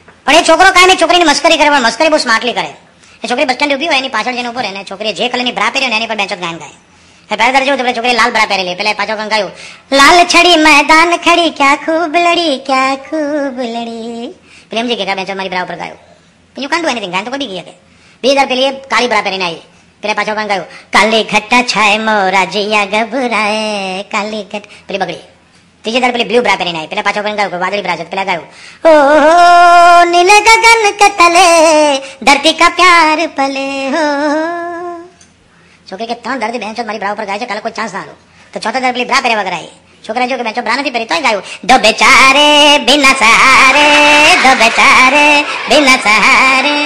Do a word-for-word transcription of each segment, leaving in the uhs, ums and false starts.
પણ એ છોકરો કાંઈ છોકરીની મસ્કરી કરે, પણ મસ્કરી બહુ સ્માર્ટલી કરે. એ છોકરી બસ સ્ટેન્ડ ઉભી હોય, એની પાછળ જઈને ઉભો રહે, છોકરી જે કલરની બ્રા પહેરી ને એની પર બેન્ચો ગાયન ગાય. પહેલા દર જેવું છોકરી લાલ બ્રા પહેરેલી, પેલા પાછો કંઈક ગાયું, લાલ છડી મેદાન ખડી ક્યાં ખૂબ લડી ક્યાં ખૂબ લડી. પેલી એમ કે બેન્ચો મારી બ્રા ઉપર ગાયું. યુ કાન્ટ ડુ એનીથિંગ, ગાયન તો કોઈ બી ગઈ શકે. બે હજાર પેલી કાળી બ્રા પહેરીને આવી, પેલા પાછો કંઈક ગાયું, કાલી ઘટ્ટા છાય મોરા જિયા ગભરાય કાલી ઘટ. પેલી બગડી. ત્રીજી દર પેલી બ્લુ બ્રા પહેરીને આવી, પેલા પાછો કંઈક ગાયું, વાદળી બ્રા છે, પેલા ગાયું, ઓ નીલ ગગન કે તલે ધરતી કા પ્યાર પલે હો. છોકરી કે ત્રણ દર્દી બેન્ચો મારી બ્રા ઉપર ગાય છે, કાલે કોઈ ચાન્સ ના આલો. તો ચોથા દર પેલી બ્રા પહેર્યા વગર આવી. છોકરા જો કે બેન્ચો બ્રા નથી પહેરી તોય ગાયું, દો બેચારે બિના સહારે દો બેચારે બિના સહારે.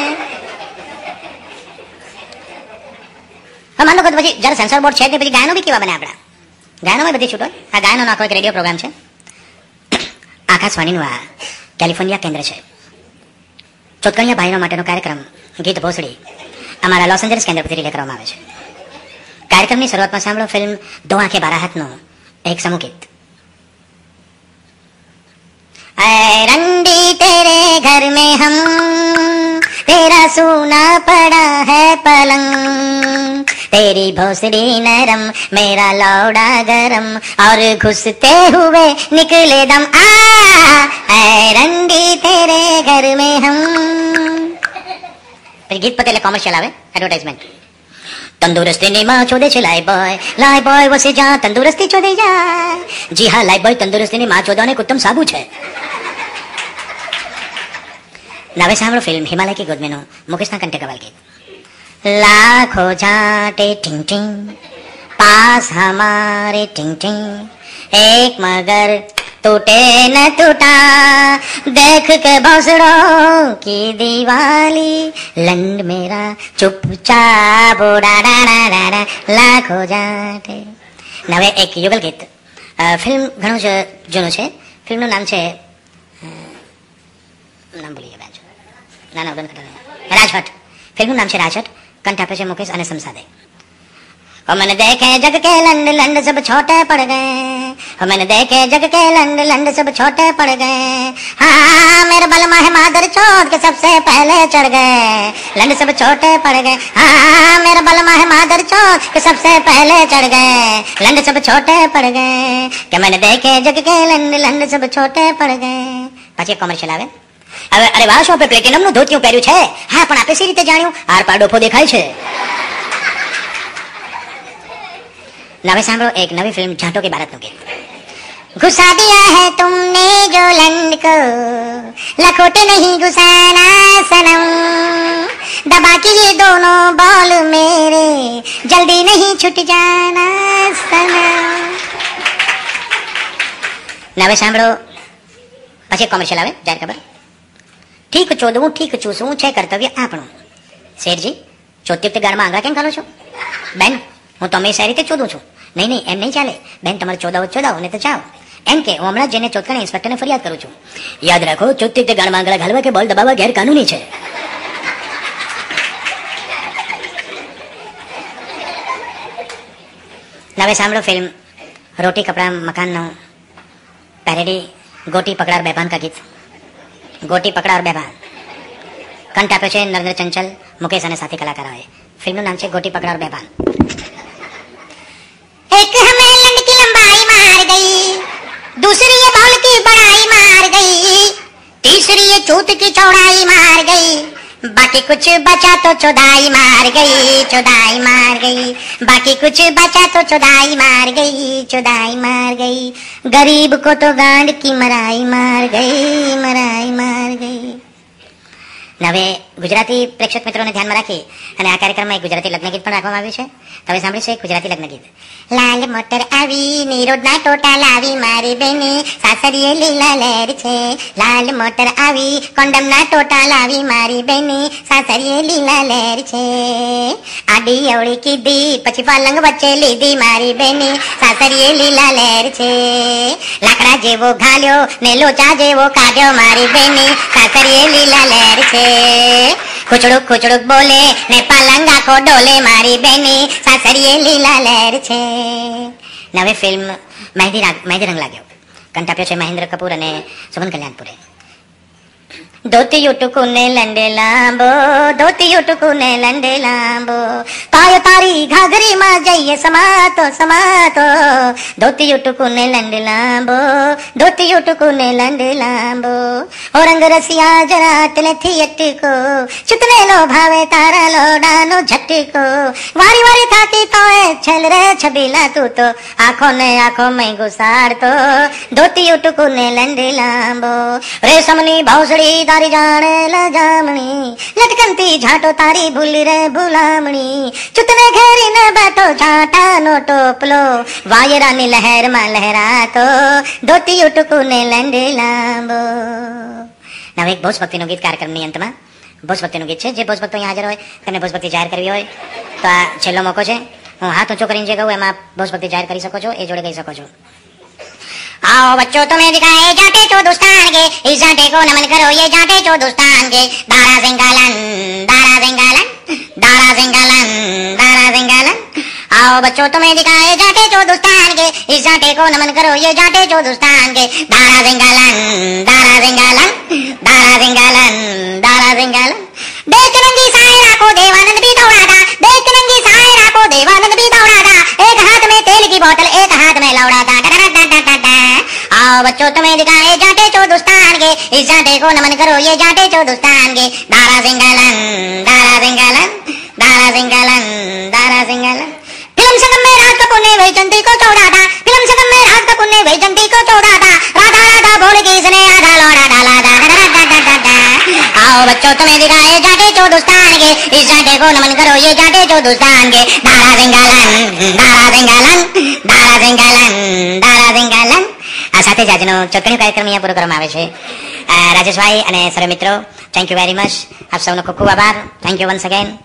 હા માનો કે પછી જયારે સેન્સર બોર્ડ છે કે પછી ગાયનો બી કેવા બને આપણા. ગાયનોમાં બધી છૂટ હોય. આ ગાયનો આખો એક રેડિયો પ્રોગ્રામ છે. આકાશવાણીનું આ કેલિફોર્નિયા કેન્દ્ર છે. ચોતકણિયા ભાઈઓ માટેનો કાર્યક્રમ ગીત ભોસડી અમારા લોસ એન્જલસ કેન્દ્ર પરથી રિલે કરવામાં આવે છે. કાર્યક્રમની શરૂઆતમાં સાંભળો ફિલ્મ દો આંખે બારા હાથનું એક સમૂહ ગીત. रंडी तेरे घर में हम तेरा सूना पड़ा है पलंग तेरी भोसड़ी नरम मेरा लौड़ा गरम और घुसते हुए निकले दम आ रंडी तेरे घर में हम. गीत पते कॉमर्शियल आवे एडवर्टाइजमेंट. तंदुरुस्ती માં ચોદે છે લાઈ બોય લાઈ બોય વસે જા તંદુરસ્તી ચોદે જાય. જી હા લાઈ બોય તંદુરસ્તીની માં ચોદવાનો એક ઉત્તમ સાબુ છે. નવે સાંભળો ફિલ્મ હિમાલય કી ગોદ મેનું મુકેશના કંઠે કવાલ ગીત. લાખો જાटे टिंग टिंग पास हमारे टिंग टिंग एक मगर टूटे न टूटा देख के भौसड़ों की दिवाली लंड मेरा चुपचाप उड़ा लाखो जाटे. नवे एक युगल गीत. ફિલ્મ ઘણું જ જૂનું છે. ફિલ્મનું નામ છે નામ ભૂલી ગયા છો ના ના રાજભટ. ફિલ્મનું નામ છે રાજભટ. કંઠ આપે છે મુકેશ અને સમસાદે. मैंने देखे जग के लंड लंड सब छोटे पड़ गए मैंने देखे जग के लंड लंड सब छोटे पड़ गए हाँ मेरे बलमा है मादर चौथ के सबसे पहले चढ़ गए लंड सब छोटे पड़ गए हाँ मेरे बलमा है मादर चौथ के सबसे पहले चढ़ गए लंड सब छोटे पड़ गए कि मैंने देखे जग के लंड लंड सब छोटे पड़ गए. પછી કોમર્શિયલ આવે. હવે અરે વાહ શોપે પ્લેટિનમ નું ધોતિયું પહેર્યું છે. હા પણ આપે સી રીતે જાણ્યું? આર પાર ડોફો દેખાય છે. नवे सांभळो एक नवी फिल्म झांटो के भारत નું गीत. घुसा दिया है तुमने जो लंड को लखोटे नहीं घुसाना सनम दबा के ये दोनों बॉल मेरे जल्दी नहीं छूट जाना सनम. नवे सांभळो પછી કોમર્શિયલ આવે. જાહેર ખબર. ઠીક ચોદવું ઠીક ચૂસવું છે કર્તવ્ય આપણું. શેઠજી ચોત્યુક્ત ગાળમાં આંગળા કેમ કાઢો છો? બેન હું તો હંમેશા રીતે ચોદું છું. નહીં નહીં એમ નહીં ચાલે બેન તમારે ચોદાવો ચોદાવો ને તો જાઓ એમ કે હું હમણાં જઈને ચોથકાના ઇન્સ્પેક્ટરને ફરિયાદ કરું છું. યાદ રાખો ચોત્યુક્ત ગાળમાં આંગળા ઘાલવા કે બોલ દબાવવા ગેર કાનૂની છે. નવે સાંભળો ફિલ્મ રોટી કપડા મકાનનો પેરેડી ગોટી પકડાર બેભાન કા ગીત. ગોટી પકડાર બેભાન. કંઠ આપ્યો છે નરેન્દ્ર ચંચલ મુકેશ અને સાથી કલાકારોએ. ફિલ્મનું નામ છે ગોટી પકડાર બેભાન. एक हमें लंड की लंबाई मार गई दूसरी ये बॉल की बड़ाई मार गई तीसरी ये चूत की चौड़ाई मार गई बाकी कुछ बचा तो चौदाई मार गई चौदाई मार गई बाकी कुछ बचा तो चौदाई मार गई चौदाई मार गई गरीब को तो गांड की मराई मार गई मराई मार गई. નવે ગુજરાતી પ્રેક્ષક મિત્રોને ધ્યાનમાં રાખી અને આ કાર્યક્રમમાં એક ગુજરાતી લગ્ન ગીત પણ રાખવામાં આવ્યું છે. હવે સાંભળીશું એક ગુજરાતી લગ્ન ગીત. લાલ મોટર આવી નિરોડના ટોટા લાવી મારી બેની સાસરીએ લીલા લહેર છે લાલ મોટર આવી કોન્ડમના ટોટા લાવી મારી બેની સાસરીએ લીલા લહેર છે આડી અવળી કીધી પછી પલંગ વચ્ચે લીધી મારી બેની સાસરીએ લીલા લહેર છે લાકડા જેવો ઘાલ્યો ને લોચા જેવો કાઢ્યો મારી બેની સાસરીએ લીલા લહેર છે ખુચડુક ખુચડુક બોલે ને પલંગ આખો ડોલે મારી બેની સાસરીએ લીલા લહેર છે. નવે ફિલ્મ મહેંદી મહેંદી રંગ લાગ્યો. કંઠ આપ્યો છે મહેન્દ્ર કપૂર અને સુમન કલ્યાણપુરે. ધોતી ઉટકુને લંડે લાંબો ધોતી ઉટકુને લંડે લાંબો પાયો તારી ઘાઘરીમાં જઈએ સમાતો સમાતો ધોતી ઉટકુને લંડે લાંબો ધોતી ઉટકુને લંડે લાંબો ઓ રંગ રસિયા જરા તલેથી અટકો ચુતને લો ભાવે તારા લોડાનો ઝટકો વારી વારી થાકી તોય છેલ રે છબીલા તું તો આંખો ને આંખો મેં ઘુસાડતો ધોતી ઉટકુને લંડે લાંબો રેશમની ભૌસડી તારી જાણે લા જામણી લટકનતી ઝાટો તારી ભૂલી રે ભૂલામણી ચુતને ઘેરીને બેઠો ઝાટાનો ટોપલો વાયરાની લહેરમાં લહેરાતો ધોતી ઉટકુને લંડે લાંબો. હવે એક ભોજભક્તિનો ગીત કાર્યક્રમની અંતમાં ભોજભક્તિનું ગીત છે. જે ભોજભક્તો અહીં હાજર હોય તેમને ભોજભક્તિ જાહેર કરવી હોય તો આ છેલ્લો મોકો છે. હું હાથ ઊંચો કરીને જે કહું એમાં ભોજભક્તિ જાહેર કરી શકો છો, એ જોડે કહી શકો છો. आओ बच्चों तुम्हें दिखाए जाटे चौदुस्तान के इस जाटे को नमन करो ये जाटे चौदुस्तान के दारा सिंगालन दारा सिंगालन दारा सिंगालन दारा सिंगालन. आओ बच्चों तुम्हें दिखाए जाटे चौदुस्तान के इस जाटे को नमन करो ये जाटे चौदुस्तान के दारा सिंगालन दारा सिंगालन दारा सिंगालन दारा सिंगालन. देख नंगी सायरा को देवानंद भी दौड़ा था देख नंगी सायरा को देवानंद भी दौड़ा था एक हाथ में तेल की बोतल एक हाथ में लौड़ा था. आओ बच्चों तुम्हें दिखाए जाटे चौदुस्तान के इस जाटे को नमन करो ये जाटे चौदुस्तान के दारा सिंगालन दारा सिंगालन दारा सिंगालन दारा सिंगालन. फिल्म संगम में राज कपूर ने वैजंती को छोड़ा था फिल्म संगम में राज कपूर ने वैजंती को छोड़ा था राधा राधा बोल के इसने आधा लौड़ा डाला था. आओ बच्चों तुम्हें दिखाए जाटे चौदुस्तान के इस जाटे को नमन करो ये जाटे चौदुस्तान के दारा सिंगालन दारा सिंगालन दारा सिंगालन दारा सिंगालन. આ સાથે જ આજનો ચોથનો કાર્યક્રમ અહીંયા પૂરો કરવામાં આવે છે. રાજેશભાઈ અને સર્વે મિત્રો, થેન્ક યુ વેરી મચ. આપ સૌનો ખૂબ ખૂબ આભાર. Thank you once again.